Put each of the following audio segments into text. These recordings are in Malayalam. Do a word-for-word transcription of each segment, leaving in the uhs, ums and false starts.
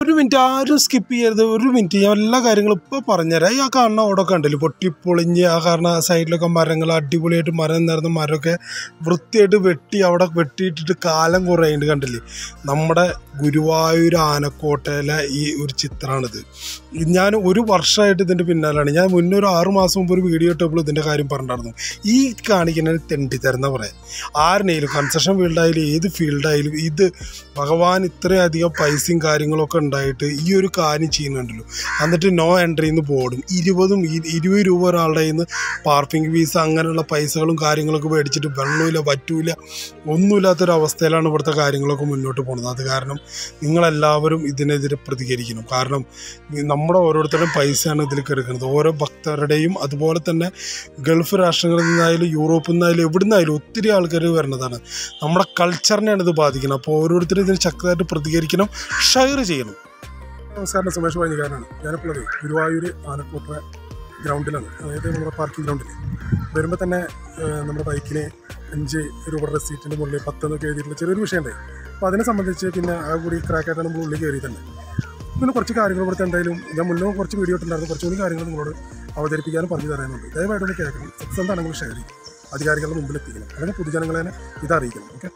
ഒരു മിനിറ്റ് ആരും സ്കിപ്പ് ചെയ്യരുത്. ഒരു മിനിറ്റ് ഞാൻ എല്ലാ കാര്യങ്ങളും ഇപ്പോൾ പറഞ്ഞുതരാം. ഈ ആ കാണുന്ന അവിടെയൊക്കെ ഉണ്ടല്ലോ പൊട്ടിപ്പൊളിഞ്ഞ് ആ കാരണം സൈഡിലൊക്കെ മരങ്ങൾ അടിപൊളിയായിട്ട് മരം നിറഞ്ഞ മരമൊക്കെ വൃത്തിയായിട്ട് വെട്ടി അവിടെ വെട്ടിയിട്ടിട്ട് കാലം കുറേ ഉണ്ട് കണ്ടില്ലേ. നമ്മുടെ ഗുരുവായൂർ ആനക്കോട്ടയിലെ ഈ ഒരു ചിത്രമാണിത്. ഞാൻ ഒരു വർഷമായിട്ട് ഇതിൻ്റെ പിന്നാലാണ്. ഞാൻ മുന്നേ ഒരു ആറു മാസം മുമ്പ് ഒരു വീഡിയോ ഇട്ടപ്പോൾ ഇതിൻ്റെ കാര്യം പറഞ്ഞിട്ടുണ്ടായിരുന്നു. ഈ കാണിക്കുന്ന തെണ്ടി തരുന്ന പറയാം ആരുടെയും കൺസ്ട്രക്ഷൻ ഫീൽഡായാലും ഏത് ഫീൽഡായാലും ഇത് ഭഗവാൻ ഇത്രയധികം പൈസയും കാര്യങ്ങളൊക്കെ ഉണ്ടായിട്ട് ഈ ഒരു കാര്യം ചെയ്യുന്നുണ്ടല്ലോ. എന്നിട്ട് നോ എൻട്രി എന്ന് ബോർഡും ഇരുപതും ഇരുപത് രൂപ ഒരാളുടെ കയ്യിൽ നിന്ന് പാർക്കിംഗ് ഫീസ് അങ്ങനെയുള്ള പൈസകളും കാര്യങ്ങളൊക്കെ മേടിച്ചിട്ട് വെള്ളമില്ല പറ്റൂല ഒന്നുമില്ലാത്തൊരവസ്ഥയിലാണ് ഇവിടുത്തെ കാര്യങ്ങളൊക്കെ മുന്നോട്ട് പോകുന്നത്. അത് കാരണം നിങ്ങളെല്ലാവരും ഇതിനെതിരെ പ്രതികരിക്കണം. കാരണം നമ്മുടെ ഓരോരുത്തരുടെയും പൈസയാണ് ഇതിൽ കിടക്കുന്നത്. ഓരോ ഭക്തരുടെയും അതുപോലെ തന്നെ ഗൾഫ് രാഷ്ട്രങ്ങളിൽ നിന്നായാലും യൂറോപ്പിൽ നിന്നായാലും എവിടെ നിന്നായാലും ഒത്തിരി ആൾക്കാർ വരുന്നതാണ്. നമ്മുടെ കൾച്ചറിനെയാണ് ഇത് ബാധിക്കുന്നത്. അപ്പോൾ ഓരോരുത്തരും ഇതിന് ശക്തമായിട്ട് പ്രതികരിക്കണം, ഷെയർ ചെയ്യണം. നമസ്കാരം, സുമേഷ് പഞ്ഞിക്കാരനാണ്. ഞാനിപ്പോൾ ഗുരുവായൂർ ആനക്കോട്ട ഗ്രൗണ്ടിലാണ്, അതായത് നമ്മുടെ പാർക്കിംഗ് ഗ്രൗണ്ടിൽ വരുമ്പോൾ തന്നെ നമ്മുടെ ബൈക്കിന് അഞ്ച് രൂപയുടെ റെസീറ്റിൻ്റെ മുകളിൽ പത്തെന്നൊക്കെ എഴുതിയിട്ടുള്ള ചെറിയൊരു വിഷയമുണ്ടായി. അപ്പോൾ അതിനെ സംബന്ധിച്ച് പിന്നെ ആ കൂടി ക്രാക്കായിട്ടാണ് നമ്മൾ ഉള്ളിൽ കയറി തന്നെ. പിന്നെ കുറച്ച് കാര്യങ്ങൾ ഇവിടുത്തെ എന്തായാലും ഞാൻ മുന്നേ കുറച്ച് വീഡിയോ ഇട്ടുണ്ടായിരുന്നു. കുറച്ചുകൂടി കാര്യങ്ങൾ നിങ്ങളോട് അവതരിപ്പിക്കാനും പറഞ്ഞു തരാനുണ്ട്. ദയവായിട്ടൊന്ന് കേൾക്കണം. സത്യസന്ധമാണെങ്കിൽ ഷെയർ ചെയ്യും, അധികാരികളുടെ മുമ്പിൽ എത്തിക്കണം, അല്ലെങ്കിൽ പൊതുജനങ്ങളെ ഇതറിയിക്കണം. ഓക്കെ.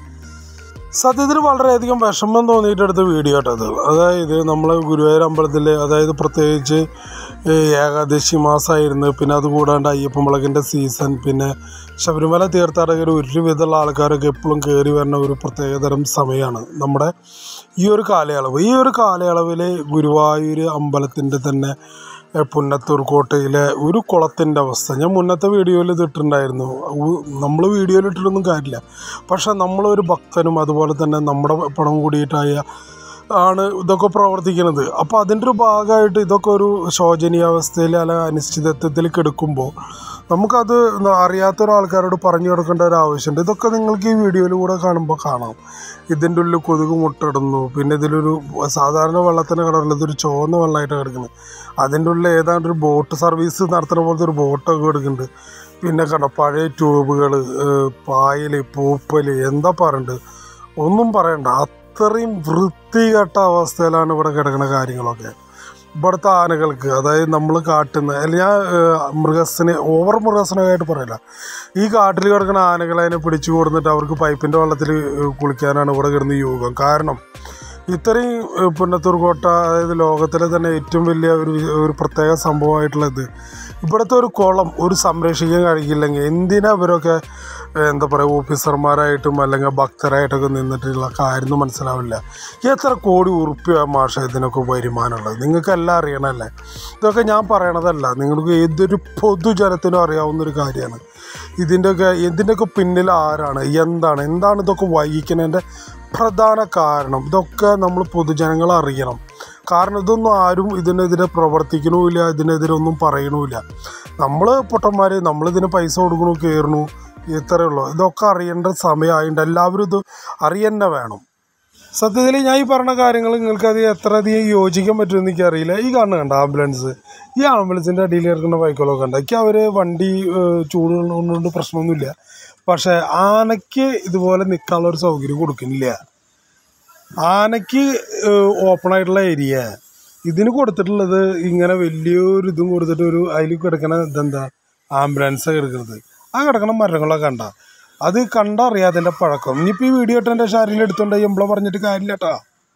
സത്യത്തിൽ വളരെയധികം വിഷമം തോന്നിയിട്ടെടുത്ത വീഡിയോ കേട്ടത്. അതായത് നമ്മൾ ഗുരുവായൂർ അമ്പലത്തിൽ, അതായത് പ്രത്യേകിച്ച് ഏകാദശി മാസമായിരുന്നു. പിന്നെ അതുകൂടാണ്ട് അയ്യപ്പമുളകിൻ്റെ സീസൺ, പിന്നെ ശബരിമല തീർത്ഥാടകർ ഒരുവിധമുള്ള ആൾക്കാരൊക്കെ എപ്പോഴും കയറി വരുന്ന ഒരു പ്രത്യേകതരം സമയമാണ് നമ്മുടെ ഈ ഒരു കാലയളവ്. ഈ ഒരു കാലയളവിൽ ഗുരുവായൂർ അമ്പലത്തിൻ്റെ തന്നെ പുന്നത്തൂർ കോട്ടയിലെ ഒരു കുളത്തിൻ്റെ അവസ്ഥ ഞാൻ മുന്നത്തെ വീഡിയോയിൽ ഇതിട്ടുണ്ടായിരുന്നു. നമ്മൾ വീഡിയോയിൽ ഇട്ടിട്ടൊന്നും കാര്യമില്ല, പക്ഷേ നമ്മളൊരു ഭക്തനും അതുപോലെ തന്നെ നമ്മുടെ പണം കൂടിയിട്ടായ ആണ് ഇതൊക്കെ പ്രവർത്തിക്കുന്നത്. അപ്പോൾ അതിൻ്റെ ഒരു ഭാഗമായിട്ട് ഇതൊക്കെ ഒരു ശോചനീയാവസ്ഥയിൽ അല്ലെങ്കിൽ അനിശ്ചിതത്വത്തിൽ കിടക്കുമ്പോൾ നമുക്കത് അറിയാത്തൊരാൾക്കാരോട് പറഞ്ഞു കൊടുക്കേണ്ട ഒരു ആവശ്യമുണ്ട്. ഇതൊക്കെ നിങ്ങൾക്ക് ഈ വീഡിയോയിലൂടെ കാണുമ്പോൾ കാണാം. ഇതിൻ്റെ ഉള്ളിൽ കൊതുക് മുട്ടിടുന്നു. പിന്നെ ഇതിലൊരു സാധാരണ വെള്ളത്തിന് കിടക്കുന്നത് ഇതൊരു ചുവന്ന വെള്ളമായിട്ട് കിടക്കുന്നത്. അതിൻ്റെ ഉള്ളിൽ ഏതാണ്ട് ഒരു ബോട്ട് സർവീസ് നടത്തുന്ന പോലത്തെ ഒരു ബോട്ടൊക്കെ കിടക്കുന്നുണ്ട്. പിന്നെ കണ്ടോ പഴയ ട്യൂബുകൾ, പായൽ, പൂപ്പൽ, എന്താ പറയണ്ട് ഒന്നും പറയണ്ട. അത്രയും വൃത്തികെട്ട അവസ്ഥയിലാണ് ഇവിടെ കിടക്കുന്ന കാര്യങ്ങളൊക്കെ. ഇവിടുത്തെ ആനകൾക്ക്, അതായത് നമ്മൾ കാട്ടുന്ന അല്ല ഞാൻ മൃഗസ്നെ ഓവർ മൃഗസ്നമായിട്ട് പറയില്ല, ഈ കാട്ടിൽ കിടക്കുന്ന ആനകളെ അതിനെ പിടിച്ചു കൊടുത്തിട്ട് അവർക്ക് പൈപ്പിൻ്റെ വെള്ളത്തിൽ കുളിക്കാനാണ് ഇവിടെ കിടന്ന് യോഗം. കാരണം ഇത്രയും പുന്നത്തൂർ കോട്ട, അതായത് ലോകത്തിലെ തന്നെ ഏറ്റവും വലിയ ഒരു ഒരു പ്രത്യേക സംഭവമായിട്ടുള്ളത് ഇവിടുത്തെ ഒരു കുളം ഒരു സംരക്ഷിക്കാൻ കഴിയില്ലെങ്കിൽ എന്തിനാ ഇവരൊക്കെ എന്താ പറയുക ഓഫീസർമാരായിട്ടും അല്ലെങ്കിൽ ഭക്തരായിട്ടൊക്കെ നിന്നിട്ടുള്ള കാര്യം മനസ്സിലാവില്ല. എത്ര കോടി ഉറുപ്പ്യ മാഷ ഇതിനൊക്കെ വരുമാനമുള്ളത് നിങ്ങൾക്കെല്ലാം അറിയണമല്ലേ. ഇതൊക്കെ ഞാൻ പറയണതല്ല, നിങ്ങൾക്ക് ഏതൊരു പൊതുജനത്തിനും അറിയാവുന്നൊരു കാര്യമാണ്. ഇതിൻ്റെയൊക്കെ ഇതിൻ്റെയൊക്കെ പിന്നിൽ ആരാണ്, എന്താണ് എന്താണ് ഇതൊക്കെ വൈകിക്കുന്നതിൻ്റെ പ്രധാന കാരണം ഇതൊക്കെ നമ്മൾ പൊതുജനങ്ങൾ അറിയണം. കാരണം ഇതൊന്നും ആരും ഇതിനെതിരെ പ്രവർത്തിക്കണമില്ല, ഇതിനെതിരെ ഒന്നും പറയണമില്ല. നമ്മൾ പൊട്ടന്മാർ, നമ്മളിതിന് പൈസ കൊടുക്കണു, കയറണു, ഇത്രയേ ഉള്ളൂ. ഇതൊക്കെ അറിയേണ്ട സമയമായിട്ടുണ്ട്. എല്ലാവരും ഇത് അറിയന്നെ വേണം. സത്യത്തിൽ ഞാൻ ഈ പറഞ്ഞ കാര്യങ്ങൾ നിങ്ങൾക്കത് എത്ര അധികം യോജിക്കാൻ പറ്റുമെന്ന് എനിക്കറിയില്ല. ഈ കാണുന്ന കണ്ട ആംബുലൻസ്, ഈ ആംബുലൻസിൻ്റെ അടിയിൽ കിടക്കുന്ന ബൈക്കുകളൊക്കെ ഉണ്ട്. എനിക്ക് അവർ വണ്ടി ചൂട് കൊണ്ട് പ്രശ്നമൊന്നുമില്ല, പക്ഷേ ആനയ്ക്ക് ഇതുപോലെ നിൽക്കാനുള്ളൊരു സൗകര്യം കൊടുക്കുന്നില്ല. ആനയ്ക്ക് ഓപ്പണായിട്ടുള്ള ഏരിയ ഇതിന് കൊടുത്തിട്ടുള്ളത് ഇങ്ങനെ വലിയൊരു ഇതും കൊടുത്തിട്ട് ഒരു അതിൽ കിടക്കണ ഇതെന്താ ആംബുലൻസാണ് കിടക്കുന്നത്. ആ കിടക്കണ മരങ്ങളൊക്കെ കണ്ട അത് കണ്ടറിയാതിൻ്റെ പഴക്കം. ഇനിയിപ്പോൾ ഈ വീഡിയോ ഇട്ടെൻ്റെ ഷാരിയിൽ എടുത്തോണ്ട് എമ്പളെ പറഞ്ഞിട്ട് കാര്യമില്ല കേട്ടോ.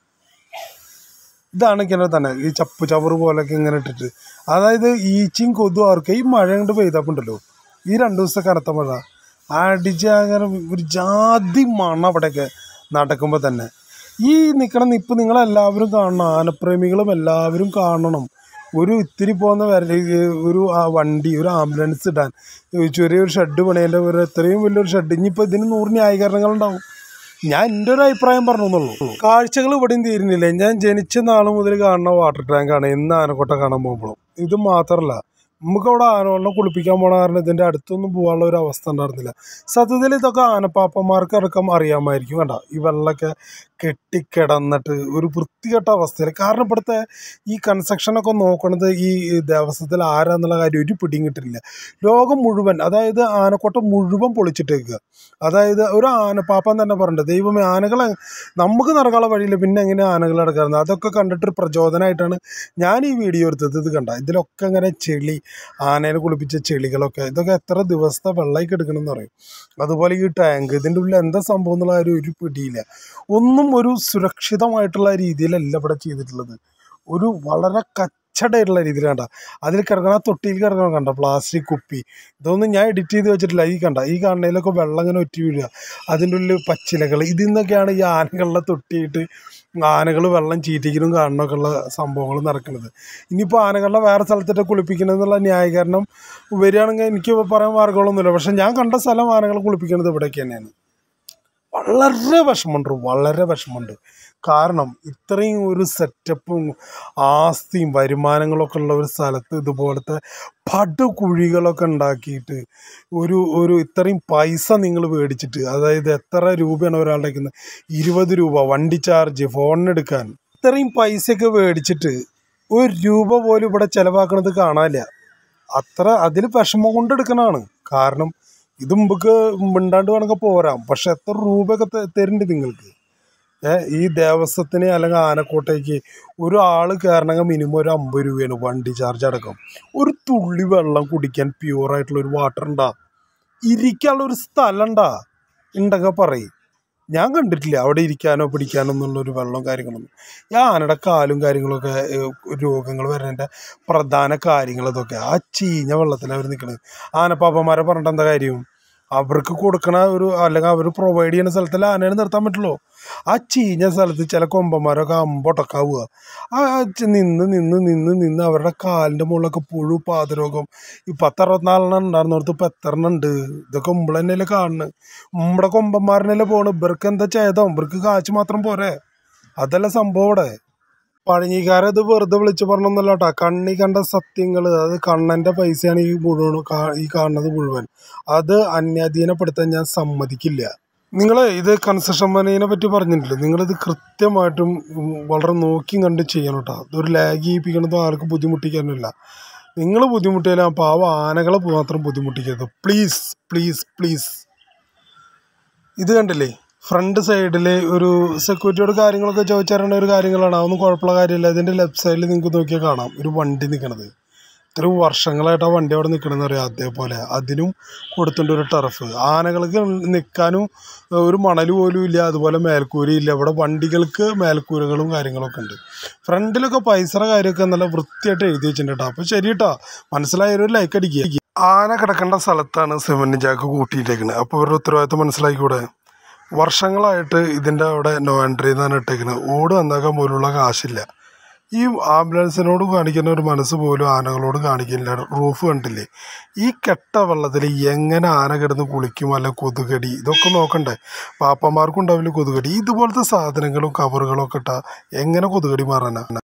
ഇതാണ് ഇങ്ങനെ തന്നെ ഈ ചപ്പ് ചവറ് പോലെയൊക്കെ ഇങ്ങനെ ഇട്ടിട്ട്, അതായത് ഈച്ചയും കൊതും ആർക്ക് ഈ മഴ കൊണ്ട് പെയ്താപ്പുണ്ടല്ലോ, ഈ രണ്ട് ദിവസത്തെ കനത്ത മഴ അടിച്ച അങ്ങനെ ഒരു ജാതി മണം അവിടെയൊക്കെ നടക്കുമ്പോൾ തന്നെ. ഈ നിൽക്കണ നിപ്പ് നിങ്ങളെല്ലാവരും കാണണം, ആനപ്രേമികളും എല്ലാവരും കാണണം. ഒരു ഇത്തിരി പോകുന്ന വര ഒരു വണ്ടി ഒരു ആംബുലൻസ് ഇടാൻ ചെറിയൊരു ഷെഡ് പണിയേണ്ട ഒരു എത്രയും വലിയൊരു ഷെഡ്. ഇനിയിപ്പോൾ ഇതിന് നൂറ് ന്യായീകരണങ്ങളുണ്ടാവും. ഞാൻ എൻ്റെ ഒരു അഭിപ്രായം പറഞ്ഞു എന്നുള്ളൂ. കാഴ്ചകൾ ഇവിടെയും തീരുന്നില്ല. ഞാൻ ജനിച്ച നാൾ മുതൽ കാണുന്ന വാട്ടർ ടാങ്കാണ് എന്ന് ആനക്കോട്ട കാണാൻ പോകുമ്പോഴും. ഇത് മാത്രമല്ല, നമുക്കവിടെ ആനകളെ കുളിപ്പിക്കാൻ പോണ കാരണം ഇതിൻ്റെ അടുത്തൊന്നും പോകാനുള്ള ഒരു അവസ്ഥ ഉണ്ടായിരുന്നില്ല. സത്യത്തിൽ ഇതൊക്കെ ആനപ്പാപ്പന്മാർക്ക് അടക്കം അറിയാമായിരിക്കും. കണ്ട ഈ വെള്ളമൊക്കെ കെട്ടിക്കിടന്നിട്ട് ഒരു വൃത്തികെട്ട അവസ്ഥയിൽ. കാരണം ഇവിടുത്തെ ഈ കൺസ്ട്രക്ഷനൊക്കെ നോക്കണത് ഈ ദേവസ്വത്തിൽ ആരാന്നുള്ള കാര്യം ഒരു പിടിയും കിട്ടില്ല. ലോകം മുഴുവൻ, അതായത് ആനക്കോട്ട മുഴുവൻ പൊളിച്ചിട്ടേക്കുക. അതായത് ഒരു ആനപ്പാപ്പൻ തന്നെ പറഞ്ഞിട്ട്, ദൈവമേ ആനകളെ നമുക്ക് നടക്കാനുള്ള വഴിയില്ല, പിന്നെ എങ്ങനെ ആനകൾ നടക്കുന്നത്? അതൊക്കെ കണ്ടിട്ടൊരു പ്രചോദനമായിട്ടാണ് ഞാൻ ഈ വീഡിയോ എടുത്തത്. ഇത് കണ്ട ഇതിലൊക്കെ ഇങ്ങനെ ചെളി, ആനേനെ കുളിപ്പിച്ച ചെളികളൊക്കെ, ഇതൊക്കെ എത്ര ദിവസത്തെ വെള്ളമൊക്കെ എടുക്കണമെന്ന് പറയും. അതുപോലെ ഈ ടാങ്ക്, ഇതിൻ്റെ ഉള്ളിൽ എന്താ സംഭവം എന്നുള്ള കാര്യം ഒരു പിടിയില്ല. ഒന്നും ഒരു സുരക്ഷിതമായിട്ടുള്ള രീതിയിലല്ല ഇവിടെ ചെയ്തിട്ടുള്ളത്. ഒരു വളരെ കച്ചടയായിട്ടുള്ള രീതിയിൽ കണ്ട അതിൽ കിടക്കണ തൊട്ടിയിൽ കിടക്കണം കണ്ട പ്ലാസ്റ്റിക് കുപ്പി, ഇതൊന്നും ഞാൻ എഡിറ്റ് ചെയ്ത് വെച്ചിട്ടില്ല. ഈ കണ്ട ഈ കാണുന്നതിലൊക്കെ വെള്ളം ഇങ്ങനെ ഒറ്റി വീഴുക, അതിൻ്റെ ഉള്ളിൽ പച്ചിലകൾ, ഇതിൽ നിന്നൊക്കെയാണ് ഈ ആനകളുടെ തൊട്ടിയിട്ട് ആനകൾ വെള്ളം ചീറ്റിക്കലും കാണണമൊക്കെ ഉള്ള സംഭവങ്ങൾ നടക്കുന്നത്. ഇനിയിപ്പോൾ ആനകളുടെ വേറെ സ്ഥലത്തിട്ട് കുളിപ്പിക്കണമെന്നുള്ള ന്യായീകരണം വരികയാണെങ്കിൽ എനിക്ക് പറയാൻ മാർഗങ്ങളൊന്നുമില്ല. പക്ഷെ ഞാൻ കണ്ട സ്ഥലം ആനകളെ കുളിപ്പിക്കുന്നത് ഇവിടേക്ക് തന്നെയാണ്. വളരെ വിഷമമുണ്ട്, വളരെ വിഷമമുണ്ട്. കാരണം ഇത്രയും ഒരു സെറ്റപ്പും ആസ്തിയും വരുമാനങ്ങളൊക്കെ ഉള്ള ഒരു സ്ഥലത്ത് ഇതുപോലത്തെ പടുകുഴികളൊക്കെ ഉണ്ടാക്കിയിട്ട് ഒരു ഒരു ഇത്രയും പൈസ നിങ്ങൾ മേടിച്ചിട്ട്, അതായത് എത്ര രൂപയാണ് ഒരാളുടെ വയ്ക്കുന്നത്? ഇരുപത് രൂപ വണ്ടി ചാർജ്, ഫോണിനെടുക്കാൻ, ഇത്രയും പൈസയൊക്കെ മേടിച്ചിട്ട് ഒരു രൂപ പോലും ഇവിടെ ചിലവാക്കണത് കാണാനില്ല. അത്ര അതിൽ വിഷമം കൊണ്ട് എടുക്കണതാണ്. കാരണം ഇത് മുമ്പ് മിണ്ടാണ്ട് വേണമെങ്കിൽ പോരാം, പക്ഷെ എത്ര രൂപയൊക്കെ തരുന്നുണ്ട് നിങ്ങൾക്ക്? ഏഹ് ഈ ദേവസ്വത്തിന് അല്ലെങ്കിൽ ആനക്കോട്ടയ്ക്ക് ഒരു ആൾ കയറണമെങ്കിൽ മിനിമം ഒരു അമ്പത് രൂപയാണ് വണ്ടി ചാർജ് അടക്കം. ഒരു തുള്ളി വെള്ളം കുടിക്കാൻ പ്യൂറായിട്ടുള്ള ഒരു വാട്ടർ ഉണ്ടാ, ഇരിക്കാനുള്ള ഒരു സ്ഥലം ഉണ്ടാ ഉണ്ടെങ്കിൽ പറയും. ഞാൻ കണ്ടിട്ടില്ല അവിടെ ഇരിക്കാനോ പിടിക്കാനോ എന്നുള്ളൊരു വെള്ളവും കാര്യങ്ങളൊന്നും. ഈ ആനയുടെ കാലും കാര്യങ്ങളൊക്കെ രോഗങ്ങൾ വരുന്നതിൻ്റെ പ്രധാന കാര്യങ്ങൾ ഇതൊക്കെ. ആ ചീഞ്ഞ വെള്ളത്തിലാണ് അവർ നിൽക്കുന്നത്. ആനപ്പാപ്പന്മാരെ പറഞ്ഞിട്ട് എന്താ കാര്യം? അവർക്ക് കൊടുക്കണ ഒരു അല്ലെങ്കിൽ അവർ പ്രൊവൈഡ് ചെയ്യുന്ന സ്ഥലത്തിൽ ആനേനെ നിർത്താൻ പറ്റുള്ളൂ. ആ ചീഞ്ഞ സ്ഥലത്ത് ചില കൊമ്പന്മാരൊക്കെ അമ്പൊട്ടക്കാവുക. ആ നിന്ന് നിന്ന് നിന്ന് നിന്ന് അവരുടെ കാലിൻ്റെ മുകളിലൊക്കെ പുഴു, പാതരോഗം. ഈ പത്ത് അറുപത്തിനാലെണ്ണം ഉണ്ടായിരുന്നോടത്ത് ഇപ്പം എത്ര എണ്ണം ഉണ്ട്? ഇതൊക്കെ മുമ്പ് തന്നെയല്ലേ കാണുന്നത്. നമ്മുടെ കൊമ്പന്മാരനല്ലേ പോകണം. ഇവർക്ക് എന്താ ചെയ്തോ? ഇവർക്ക് കാശ് മാത്രം പോരെ, അതല്ല സംഭവം ഇവിടെ. പഴഞ്ഞിക്കാരത് വെറുതെ വിളിച്ച് പറഞ്ഞൊന്നുമല്ല കേട്ടോ. കണ്ണി കണ്ട സത്യങ്ങൾ, അത് കണ്ണൻ്റെ പൈസയാണ് ഈ മുഴുവൻ ഈ കാണുന്നത് മുഴുവൻ. അത് അന്യാധീനപ്പെടുത്താൻ ഞാൻ സമ്മതിക്കില്ല. നിങ്ങൾ ഇത് കൺസ്ട്രക്ഷൻ പണിയെ പറ്റി പറഞ്ഞിട്ടില്ല, നിങ്ങളിത് കൃത്യമായിട്ടും വളരെ നോക്കിയും കണ്ട് ചെയ്യണം കേട്ടോ. ഇതൊരു ലാഗ് ചെയ്യിപ്പിക്കണതും ആർക്കും ബുദ്ധിമുട്ടിക്കാനില്ല. നിങ്ങൾ ബുദ്ധിമുട്ടിയാലും പാവ ആനകളെ മാത്രം ബുദ്ധിമുട്ടിക്കരുത്, പ്ലീസ് പ്ലീസ് പ്ലീസ്. ഇത് കണ്ടില്ലേ, ഫ്രണ്ട് സൈഡിൽ ഒരു സെക്യൂരിറ്റിയോട് കാര്യങ്ങളൊക്കെ ചോദിച്ചറിയേണ്ട ഒരു കാര്യങ്ങളാണ്. അതൊന്നും കുഴപ്പമുള്ള കാര്യമില്ല. ഇതിൻ്റെ ലെഫ്റ്റ് സൈഡിൽ നിങ്ങൾക്ക് നോക്കിയാൽ കാണാം ഒരു വണ്ടി നിൽക്കണത്. ഇത്ര വർഷങ്ങളായിട്ട് ആ വണ്ടി അവിടെ നിൽക്കണമെന്ന് അറിയാം. അതേപോലെ അതിനും കൊടുത്തിട്ടുണ്ട് ഒരു ടർഫ്. ആനകൾക്ക് നിൽക്കാനും ഒരു മണൽ പോലും ഇല്ല, അതുപോലെ മേൽക്കൂരയില്ല. ഇവിടെ വണ്ടികൾക്ക് മേൽക്കൂരകളും കാര്യങ്ങളൊക്കെ ഉണ്ട്. ഫ്രണ്ടിലൊക്കെ പൈസയുടെ കാര്യമൊക്കെ നല്ല വൃത്തിയായിട്ട് എഴുതി വെച്ചിട്ടുണ്ട് കേട്ടോ. അപ്പോൾ ശരി കേട്ടോ, മനസ്സിലായൊരു ലൈക്ക് അടിക്കുക. ആന കിടക്കേണ്ട സ്ഥലത്താണ് സിമൻറ്റ് ജാക്ക് കൂട്ടിയിട്ടേക്കുന്നത്. അപ്പോൾ ഇവരുടെ ഉത്തരവാദിത്വം മനസ്സിലാക്കിക്കൂടെ? വർഷങ്ങളായിട്ട് ഇതിൻ്റെ അവിടെ നോ എൻട്രി എന്നാണ് ഇട്ടേക്കുന്നത്. ഓട് നന്നാക്കാൻ പോലുള്ള കാശില്ല. ഈ ആംബുലൻസിനോട് കാണിക്കുന്ന ഒരു മനസ്സ് പോലും ആനകളോട് കാണിക്കില്ല. റൂഫ് കണ്ടില്ലേ? ഈ കെട്ട വെള്ളത്തിൽ എങ്ങനെ ആന കിടന്ന് കുളിക്കും? അല്ല കൊതുകടി, ഇതൊക്കെ നോക്കണ്ടേ? പാപ്പന്മാർക്കും ഉണ്ടാവില്ല കൊതുകടി. ഇതുപോലത്തെ സാധനങ്ങളും കവറുകളും ഒക്കെ ഇട്ടാൽ എങ്ങനെ കൊതുകടി മാറാനാണ്?